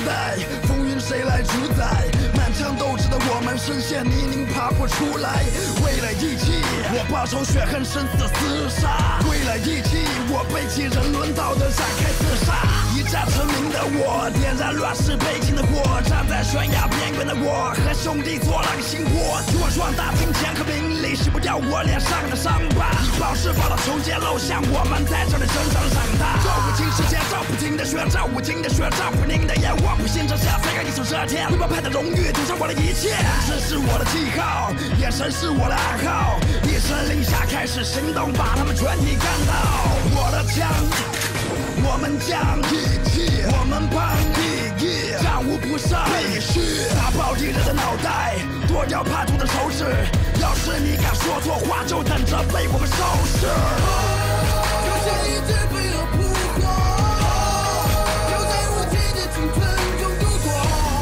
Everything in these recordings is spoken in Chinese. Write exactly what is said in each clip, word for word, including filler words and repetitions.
代，风云谁来主宰？满腔斗志的我们深陷泥泞爬不出来。为了义气，我报仇雪恨生死厮杀。为了义气，我背弃人伦道德展开自杀。一战成名的我，点燃乱世背景的火，站在悬崖边缘的我，和兄弟做狼心火。我壮大金钱和名利，洗不掉我脸上的伤疤。以暴制暴的重建陋巷，我们在这里成长长大。赵武金世界，赵不停的血，赵武金的血，赵不宁的眼，我不信这下才敢一手遮天。为帮派的荣誉，赌上我的一切。这是我的记号，眼神是我的暗号。一声令下，开始行动，把他们全体干倒。我的枪，我们将义气，我们帮义义，战无不胜，必须打爆敌人的脑袋，剁掉叛徒的手指。要是你敢说错话，就等着被我们收拾。就像一只飞蛾扑火，就在无尽的青春中度过。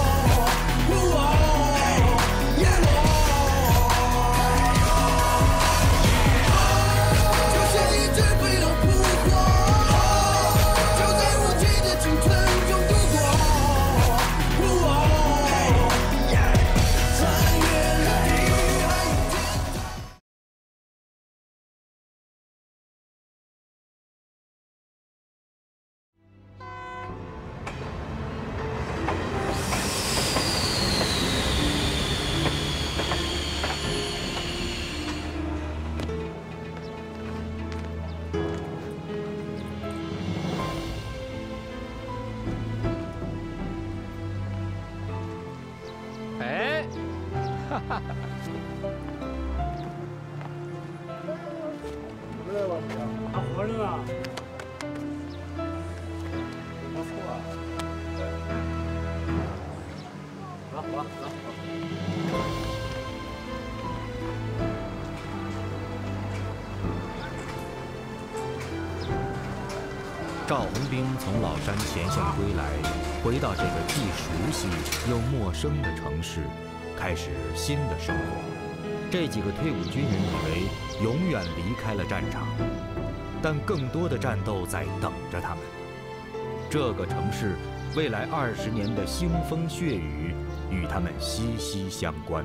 就像一只飞蛾扑火，就在无尽的青春中度过。穿越了地海天堂。 哎，哈哈哈！ 回来了，还活着呢。不错啊。来，来，来。 赵红兵从老山前线归来，回到这个既熟悉又陌生的城市，开始新的生活。这几个退伍军人以为永远离开了战场，但更多的战斗在等着他们。这个城市未来二十年的腥风血雨与他们息息相关。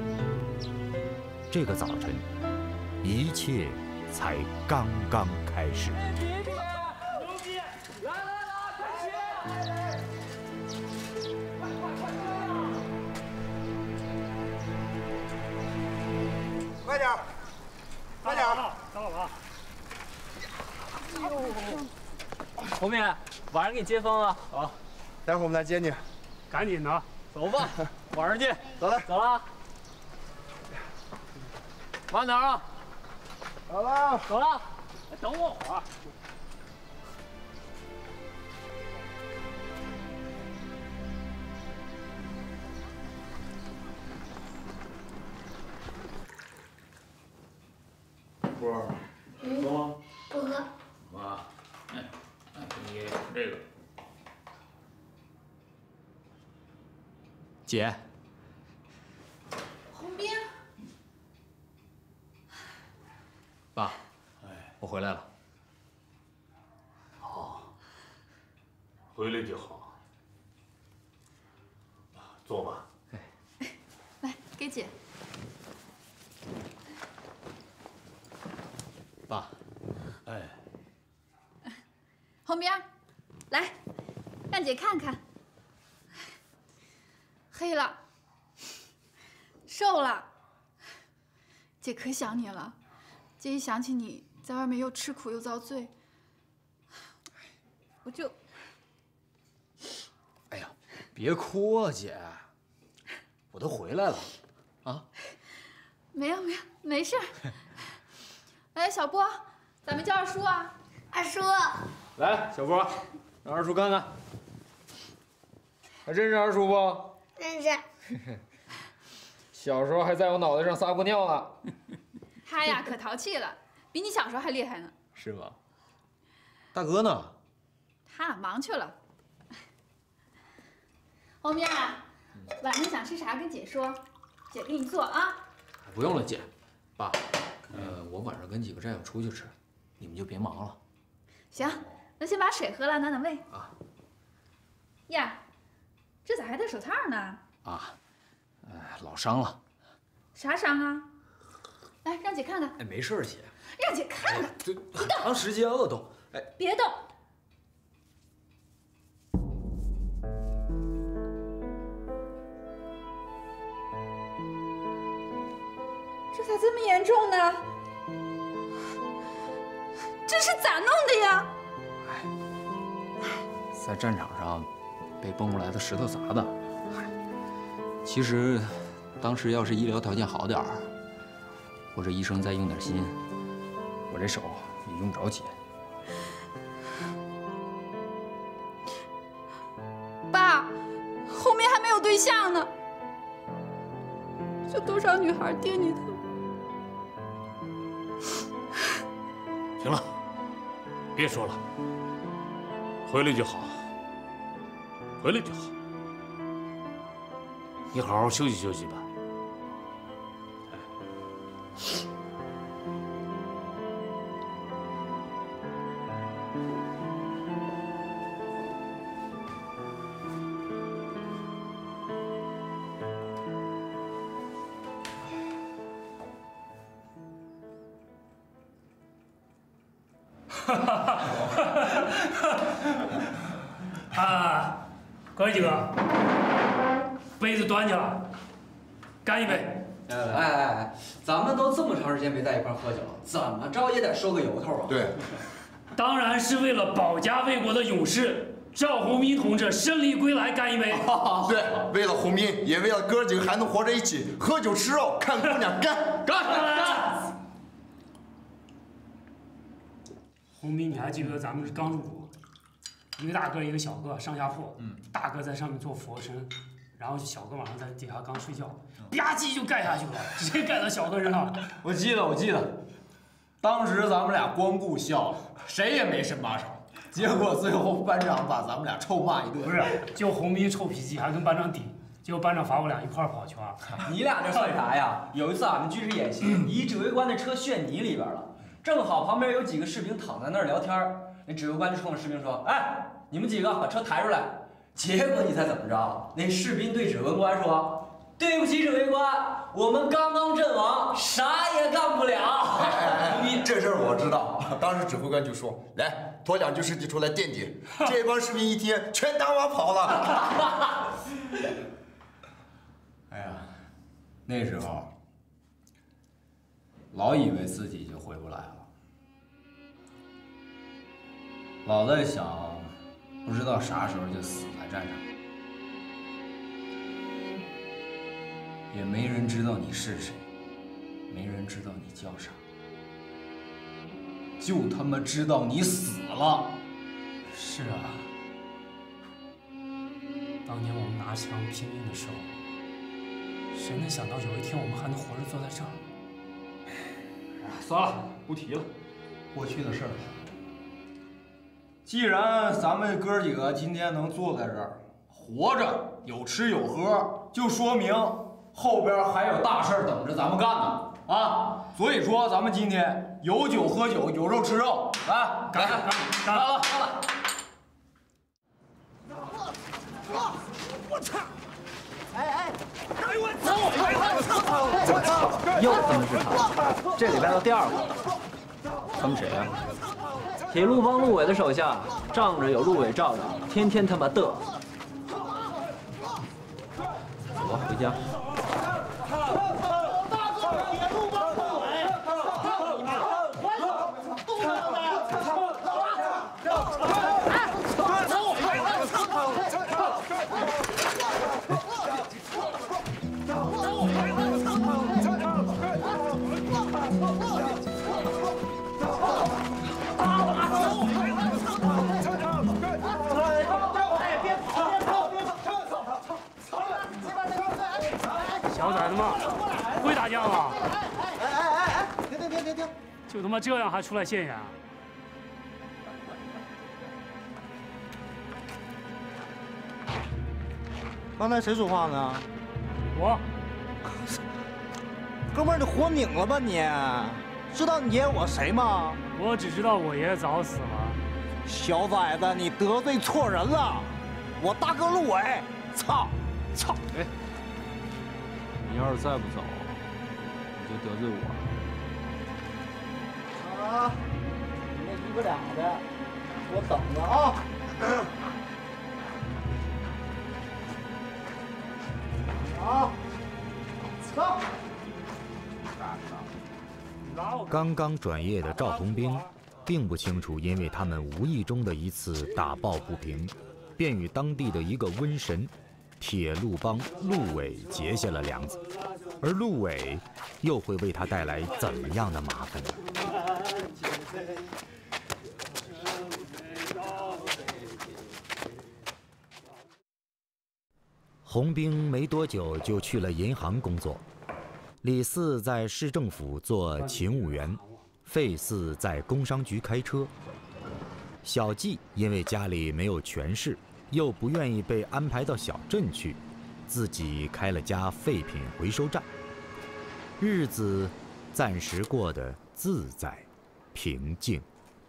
这个早晨，一切才刚刚开始。 快点，快点！ 到了。 哎呦，红明，晚上给你接风啊！ 好，待会儿我们来接你。 赶紧的， 走吧，晚上见。 走了， 走了。慢点啊！ 走了， 走了。 等我会儿。 波儿，喝吗？ 不喝。 妈，哎，哎，给你吃这个。 姐， 红兵， 爸， 哎， 我回来了。 好，回来就好。坐吧。 哎，来给姐。 爸， 哎， 红兵，来，让姐看看，黑了，瘦了，姐可想你了。姐一想起你在外面又吃苦又遭罪，我就…… 哎呀，别哭啊，姐，我都回来了，啊？ 没有没有，没事儿。哎，小波，咱们叫二叔啊！二叔， 来，小波，让二叔看看，还认识二叔不？ 认识。 小时候还在我脑袋上撒过尿呢。 他呀，可淘气了，比你小时候还厉害呢。 是吗？大哥呢？ 他忙去了。红兵啊，晚上想吃啥跟姐说，姐给你做啊。 不用了，姐，爸。 呃，我晚上跟几个战友出去吃，你们就别忙了。 行，那先把水喝了，暖暖胃。 啊。 呀， 这咋还戴手套呢？ 啊，呃，老伤了。 啥伤啊？来，让姐看看。 哎，没事，姐。 让姐看看。 这很长时间了都。哎， 别动。这咋这么严重呢？这是咋弄的呀？ 哎，在战场上被蹦过来的石头砸的。其实，当时要是医疗条件好点儿，或者医生再用点心，我这手也用不着紧。 爸，后面还没有对象呢，就多少女孩惦记他。 行了，别说了，回来就好，回来就好。你好好休息休息吧。 啊，哥几个，杯子端去了，干一杯！ 哎哎哎，咱们都这么长时间没在一块喝酒了，怎么着也得收个由头啊！ 对， 当然是为了保家卫国的勇士赵宏斌同志胜利归来干一杯！ 对，为了红兵，也为了哥几个还能活着一起喝酒吃肉看姑娘，干干干！ 宏斌，你还记得咱们刚入伍，一个大个一个小个上下铺，嗯，大个在上面做俯卧撑，然后小个晚上在底下刚睡觉，吧唧就盖下去了，直接盖到小个身上了。 我记得，我记得，当时咱们俩光顾笑了，谁也没伸把手。结果最后班长把咱们俩臭骂一顿。 不是，就宏斌臭脾气，还跟班长顶。结果班长罚我俩一块儿跑圈。 你俩这算啥呀？有一次俺们军事演习，一指挥官的车陷泥里边了，正好旁边有几个士兵躺在那儿聊天，那指挥官就冲着士兵说：“哎，你们几个把车抬出来。”结果你猜怎么着？那士兵对指挥官说：“对不起，指挥官，我们刚刚阵亡，啥也干不了。” 你这事儿我知道，当时指挥官就说：“来，拖两具尸体出来垫底。”这帮士兵一听，全打我跑了。 哎呀，那时候老以为自己就回不来了，老在想，不知道啥时候就死在战场，也没人知道你是谁，没人知道你叫啥，就他妈知道你死了。 是啊，当年我们拿枪拼命的时候，谁能想到有一天我们还能活着坐在这儿？ 算了，不提了，过去的事儿。既然咱们哥几个今天能坐在这儿，活着有吃有喝，就说明后边还有大事儿等着咱们干呢啊！所以说，咱们今天有酒喝酒，有肉吃肉，来，干干干了，干了！ 我操！ 哎哎！ 哎我操！我操！又他妈是他！这礼拜到第二个了。他们谁呀？铁路帮陆委的手下，仗着有陆委罩着，天天他妈嘚。走吧，回家。 小崽子们，会打架吗？ 哎哎哎哎！停停停停停！ 就他妈这样还出来现眼？ 刚才谁说话呢？ 我。 哥们儿，你活拧了吧你？知道你爷爷我谁吗？ 我只知道我爷爷早死了。 小崽子，你得罪错人了。我大哥陆伟， 操！操！哎，你要是再不走，你就得罪我了。 啊，你那一个俩的，我等着啊。好，走。 刚刚转业的赵红兵，并不清楚，因为他们无意中的一次打抱不平，便与当地的一个瘟神铁路帮陆伟结下了梁子，而陆伟又会为他带来怎么样的麻烦呢？红兵没多久就去了银行工作，李四在市政府做勤务员，费四在工商局开车。小季因为家里没有权势，又不愿意被安排到小镇去，自己开了家废品回收站，日子暂时过得自在平静。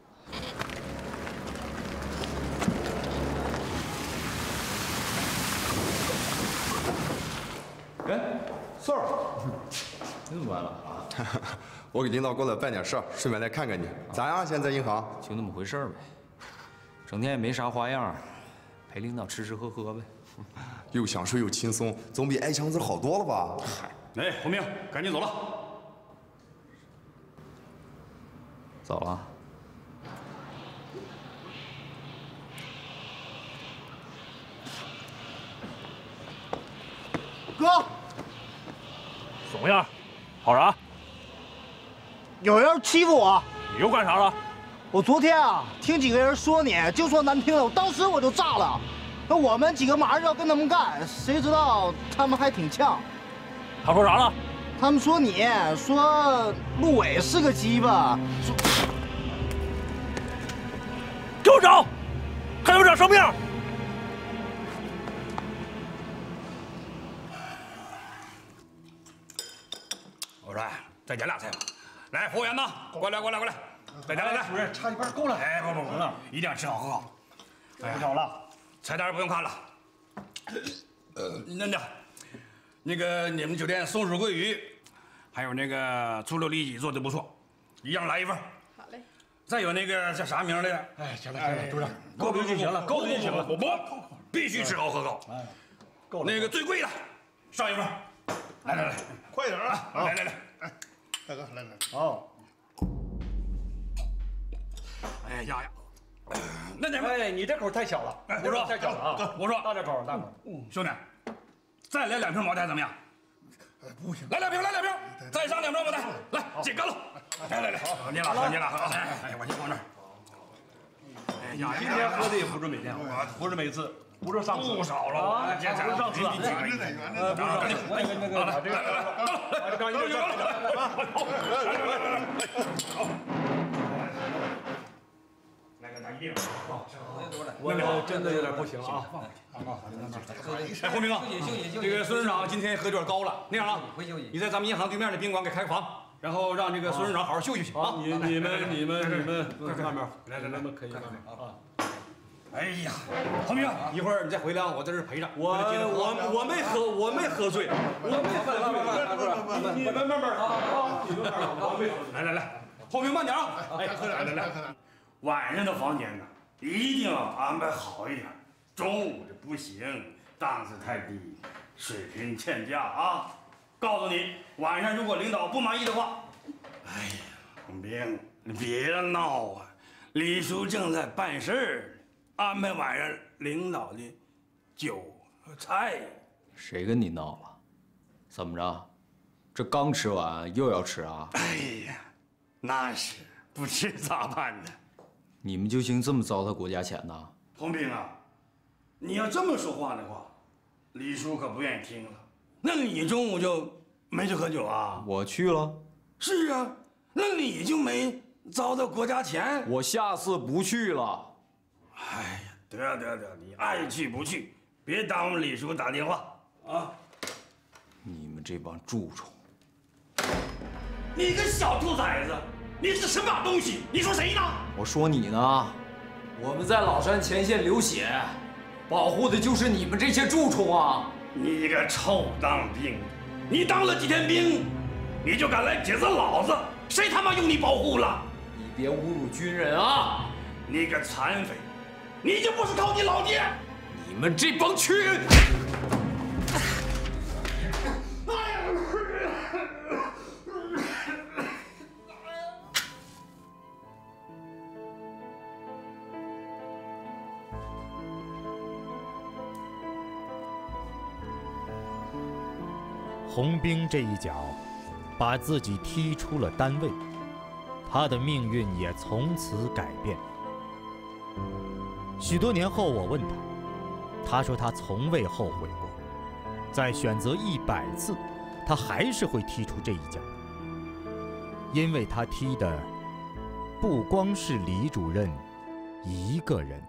哎，四儿， 你怎么来了？ 我给领导过来办点事儿，顺便来看看你，咋样？现在银行就那么回事儿呗，整天也没啥花样，陪领导吃吃喝喝呗。 又享受又轻松，总比挨枪子好多了吧？ 哎，红兵，赶紧走了。 走了。 哥， 怎么样？好啥？ 有人欺负我。 你又干啥了？ 我昨天啊，听几个人说你，就说难听的，我当时我就炸了。那我们几个马上要跟他们干，谁知道他们还挺呛。 他说啥了？ 他们说你说陆伟是个鸡巴。说给我找，看他们长什么样。我说，再点俩菜吧。来，服务员呢？过来，过来，过来，再点，来来。 主任，差一半够了。 哎，不不不，一定要吃好喝好。 不少了， 菜单不用看了。呃，那那，那个你们酒店松鼠桂鱼，还有那个醋溜里脊做的不错，一样来一份。 好嘞。 再有那个叫啥名来着？ 哎，行了行了，主任，够了就行了，够了就行了。 我不，必须吃好喝高。 哎，够了。 那个最贵的，上一份。来来来， 快点啊！ 来来来， 哎，大哥来来。好。 哎呀呀！那你们， 哎，你这口太小了， 我说太小了啊！ 我说大点口，大口。 兄弟，再来两瓶茅台怎么样？ 不行， 来两瓶，来两瓶，再上两瓶茅台，来，姐干了！来来来，你俩，你俩，哎哎，我先放这儿。哎呀， 今天喝的也不是每天，不是每次，不是上次， 不少了， 不是上次啊。 呃，不是，赶紧， 那个那个，把这个，来，刚一个，来来来来，好。 来个大一定， 我真的有点不行了啊！ 哎，洪明啊，这个孙市长今天喝有点高了，那样啊，你在咱们银行对面的宾馆给开个房，然后让这个孙市长好好休息休息啊。 你你们你们你们慢慢， 来来来， 可以啊。 哎呀，洪明，一会儿你再回来，我在这陪着。 我我我没喝，我没喝醉，我没喝醉。你们慢慢啊，你们慢慢，我没喝。 来来来，洪明慢点啊！哎，来来来。晚上的房间呢，一定要安排好一点。中午这不行，档次太低，水平欠佳啊！告诉你，晚上如果领导不满意的话，哎呀，洪兵，你别闹啊！李叔正在办事儿，安排晚上领导的酒和菜。 谁跟你闹了？怎么着？这刚吃完又要吃啊？ 哎呀，那是不吃咋办呢？ 你们就兴这么糟蹋国家钱呐？ 洪兵啊，你要这么说话的话，李叔可不愿意听了。那你中午就没去喝酒啊？ 我去了。 是啊，那你就没糟蹋国家钱？ 我下次不去了。 哎呀，得得得，你爱去不去，别耽误李叔打电话啊！ 你们这帮蛀虫！ 你个小兔崽子！你是什么东西？你说谁呢？ 我说你呢！我们在老山前线流血， 保护的就是你们这些蛀虫啊！ 你个臭当兵的，你当了几天兵，你就敢来指责老子？谁他妈用你保护了？ 你别侮辱军人啊！ 你个残废，你就不是靠你老爹？ 你们这帮缺人！ 洪兵这一脚，把自己踢出了单位，他的命运也从此改变。许多年后，我问他，他说他从未后悔过，再选择一百次，他还是会踢出这一脚，因为他踢的不光是李主任一个人。